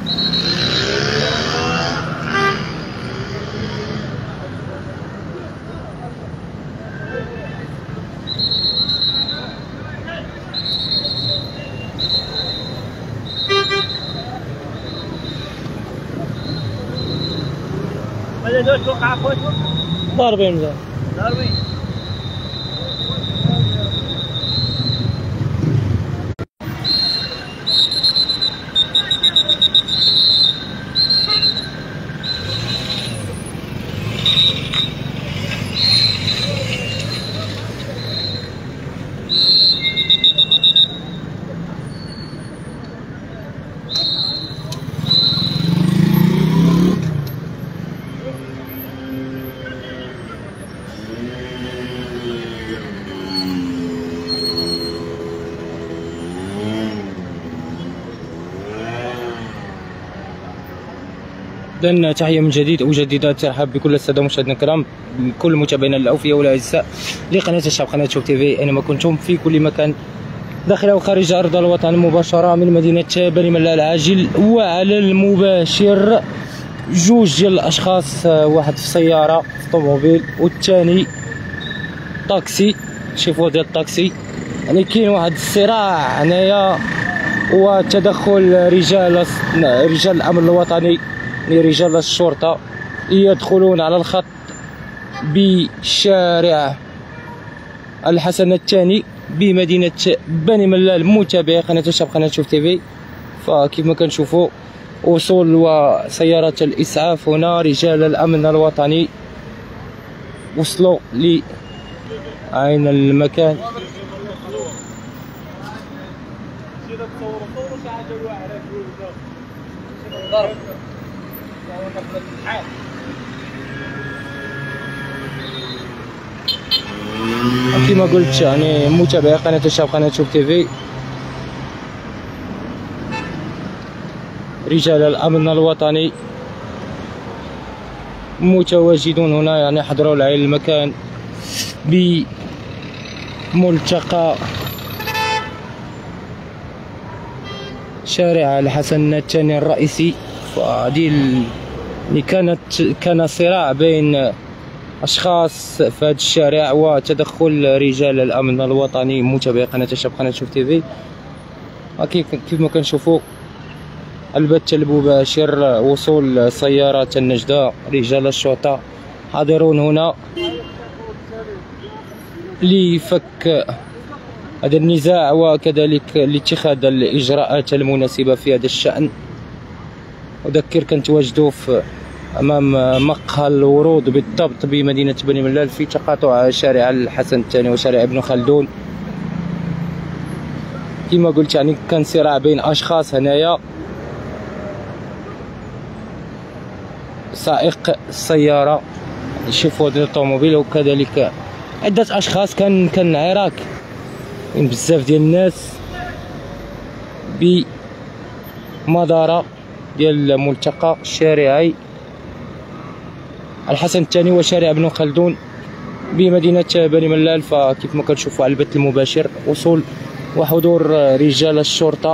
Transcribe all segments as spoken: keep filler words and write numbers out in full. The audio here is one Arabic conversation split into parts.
دوش وقع خوش ضاربين مزال ضاربين. إذن تحية من جديد أجدد الترحاب بكل السادة مشاهدينا الكرام، كل متابعينا الأوفياء والأعزاء لقناة الشعب، قناة شوف تيفي، أينما كنتم في كل مكان داخل أو خارج أرض الوطن، مباشرة من مدينة بني ملال العاجل. وعلى المباشر جوج ديال الأشخاص، واحد في سيارة في طوموبيل والثاني طاكسي، شوفوا ديال الطاكسي. يعني كاين واحد الصراع هنايا وتدخل رجال رجال الأمن الوطني، رجال الشرطة يدخلون على الخط بشارع الحسن الثاني بمدينة بني ملال. متابعي قناة الشعب، قناة شوف تيفي، فكيف ما كنشوفوا وصول وسيارة الإسعاف هنا، رجال الأمن الوطني وصلوا لعين المكان. كما قلت يعني متابعي قناة الشعب، قناة شوف تيفي، رجال الأمن الوطني متواجدون هنا، يعني حضروا لعين المكان بملتقى شارع الحسن الثاني الرئيسي. فهذه اللي كانت كان صراع بين اشخاص في هذا الشارع وتدخل رجال الامن الوطني. متابعي قناه الشعب، قناه شوف تيفي، كيف ما كنشوفوا البث المباشر وصول سياره النجده، رجال الشرطه حاضرون هنا لفك هذا النزاع وكذلك لاتخاذ الاجراءات المناسبه في هذا الشان. اذكر كنتواجدوا في امام مقهى الورود بالضبط بمدينه بني ملال، في تقاطع شارع الحسن الثاني وشارع ابن خلدون. كما قلت يعني كان صراع بين اشخاص هنايا، سائق السياره شوفوا ديال الطوموبيل وكذلك عده اشخاص. كان كان عراك من بزاف ديال الناس بمدارة ديال ملتقى شارعي الحسن الثاني وشارع ابن خلدون بمدينة بني ملال. فكيف ما كنشوفوا على البث المباشر وصول وحضور رجال الشرطة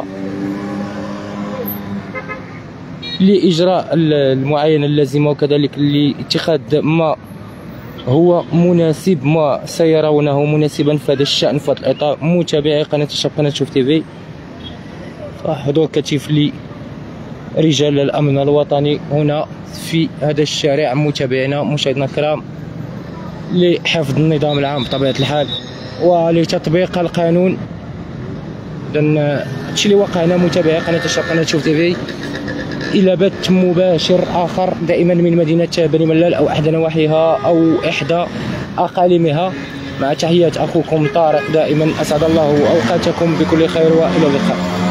لإجراء المعاينة اللازمة وكذلك لاتخاذ ما هو مناسب، ما سيرونه مناسبا في هذا الشأن في هذا الإطار. متابعي قناة الشعب، قناة شوف تيفي، حضور كثيف لرجال الأمن الوطني هنا في هذا الشارع. متابعينا مشاهدينا الكرام، لحفظ النظام العام بطبيعة الحال ولتطبيق القانون. إذن هادشي اللي وقع هنا متابعي قناة الشعب، قناة شوف تيفي، إلى بث مباشر آخر دائما من مدينة بني ملال أو أحد نواحيها أو إحدى أقاليمها. مع تحيات أخوكم طارق، دائما أسعد الله أوقاتكم بكل خير وإلى اللقاء.